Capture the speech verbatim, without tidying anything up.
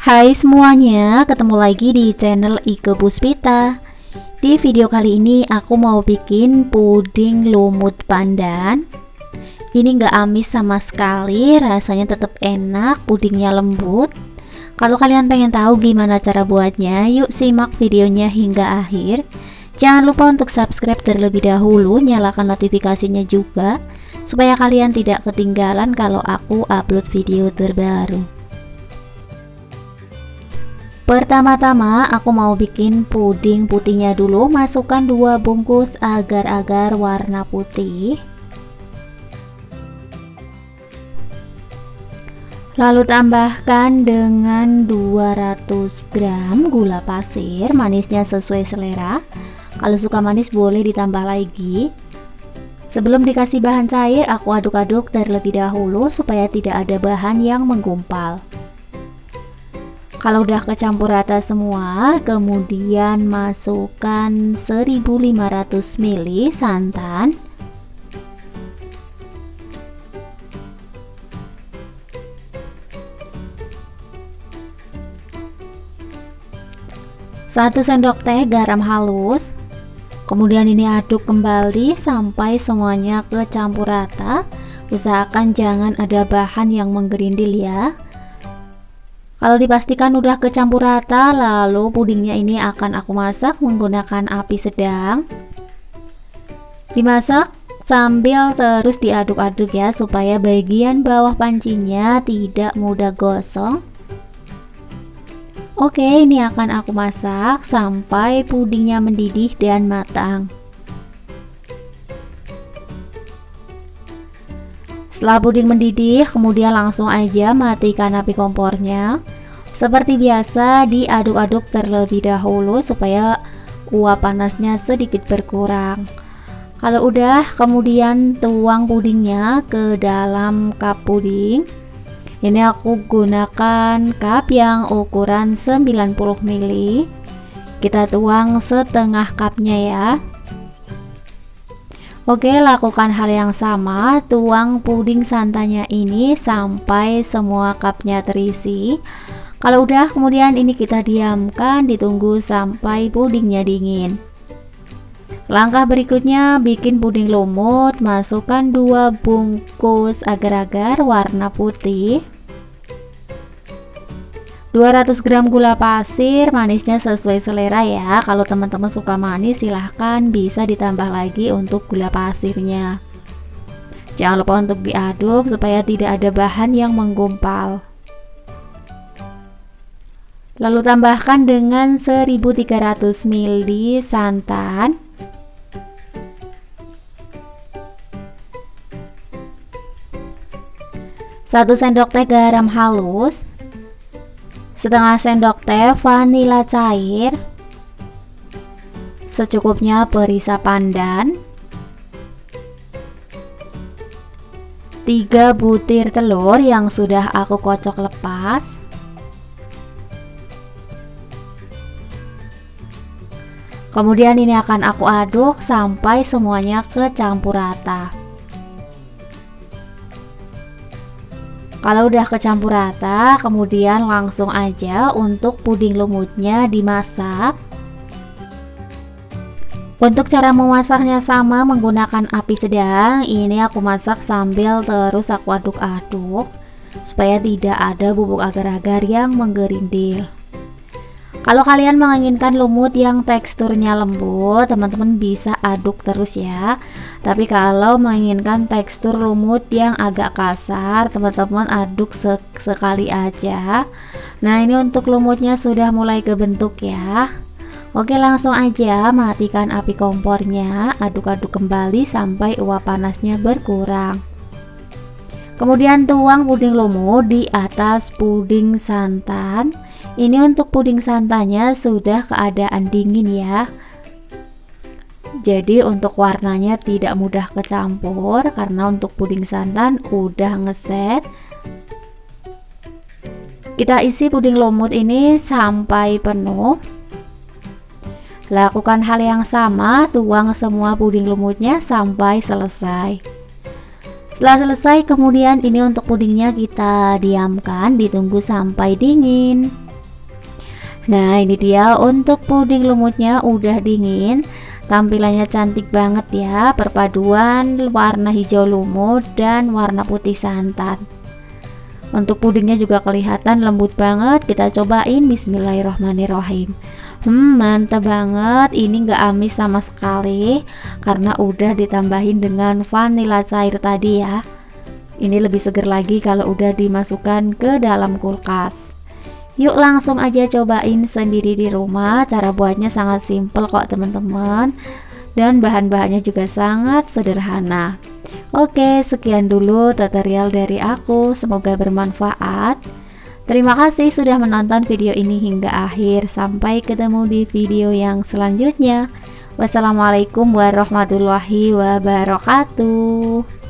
Hai semuanya, ketemu lagi di channel Ike Puspita. Di video kali ini aku mau bikin puding lumut pandan. Ini nggak amis sama sekali, rasanya tetap enak, pudingnya lembut. Kalau kalian pengen tahu gimana cara buatnya, yuk simak videonya hingga akhir. Jangan lupa untuk subscribe terlebih dahulu, nyalakan notifikasinya juga, supaya kalian tidak ketinggalan kalau aku upload video terbaru. Pertama-tama aku mau bikin puding putihnya dulu. Masukkan dua bungkus agar-agar warna putih. Lalu tambahkan dengan dua ratus gram gula pasir, manisnya sesuai selera. Kalau suka manis boleh ditambah lagi. Sebelum dikasih bahan cair, aku aduk-aduk terlebih dahulu supaya tidak ada bahan yang menggumpal. Kalau udah kecampur rata semua, kemudian masukkan seribu lima ratus mililiter santan, satu sendok teh garam halus. Kemudian ini aduk kembali sampai semuanya kecampur rata. Usahakan jangan ada bahan yang menggerindil ya. Kalau dipastikan udah kecampur rata, lalu pudingnya ini akan aku masak menggunakan api sedang. Dimasak sambil terus diaduk-aduk ya, supaya bagian bawah pancinya tidak mudah gosong. Oke, ini akan aku masak sampai pudingnya mendidih dan matang. Setelah puding mendidih, kemudian langsung aja matikan api kompornya. Seperti biasa, diaduk-aduk terlebih dahulu supaya uap panasnya sedikit berkurang. Kalau udah, kemudian tuang pudingnya ke dalam cup puding. Ini aku gunakan cup yang ukuran sembilan puluh mililiter. Kita tuang setengah cupnya ya. Oke, lakukan hal yang sama, tuang puding santannya ini sampai semua cupnya terisi. Kalau udah, kemudian ini kita diamkan, ditunggu sampai pudingnya dingin. Langkah berikutnya bikin puding lumut. Masukkan dua bungkus agar-agar warna putih, dua ratus gram gula pasir, manisnya sesuai selera ya. Kalau teman-teman suka manis, silahkan bisa ditambah lagi untuk gula pasirnya. Jangan lupa untuk diaduk supaya tidak ada bahan yang menggumpal. Lalu tambahkan dengan seribu tiga ratus mililiter santan, satu sendok teh garam halus, setengah sendok teh vanila cair, secukupnya perisa pandan, tiga butir telur yang sudah aku kocok lepas, kemudian ini akan aku aduk sampai semuanya kecampur rata. Kalau udah kecampur rata, kemudian langsung aja untuk puding lumutnya dimasak. Untuk cara memasaknya sama menggunakan api sedang. Ini aku masak sambil terus aku aduk-aduk supaya tidak ada bubuk agar-agar yang menggerindil. Kalau kalian menginginkan lumut yang teksturnya lembut, teman-teman bisa aduk terus ya. Tapi kalau menginginkan tekstur lumut yang agak kasar, teman-teman aduk sek sekali aja. Nah, ini untuk lumutnya sudah mulai kebentuk ya. Oke, langsung aja matikan api kompornya, aduk-aduk kembali sampai uap panasnya berkurang. Kemudian tuang puding lumut di atas puding santan. Ini untuk puding santannya sudah keadaan dingin ya. Jadi untuk warnanya tidak mudah kecampur karena untuk puding santan udah ngeset. Kita isi puding lumut ini sampai penuh. Lakukan hal yang sama, tuang semua puding lumutnya sampai selesai. Setelah selesai, kemudian ini untuk pudingnya kita diamkan, ditunggu sampai dingin. Nah, ini dia untuk puding lumutnya udah dingin. Tampilannya cantik banget ya, perpaduan warna hijau lumut dan warna putih santan. Untuk pudingnya juga kelihatan lembut banget. Kita cobain, bismillahirrohmanirrohim. Hmm, mantap banget. Ini gak amis sama sekali karena udah ditambahin dengan vanila cair tadi ya. Ini lebih seger lagi kalau udah dimasukkan ke dalam kulkas. Yuk langsung aja cobain sendiri di rumah. Cara buatnya sangat simple kok teman-teman, dan bahan-bahannya juga sangat sederhana. Oke, sekian dulu tutorial dari aku, semoga bermanfaat. Terima kasih sudah menonton video ini hingga akhir. Sampai ketemu di video yang selanjutnya. Wassalamualaikum warahmatullahi wabarakatuh.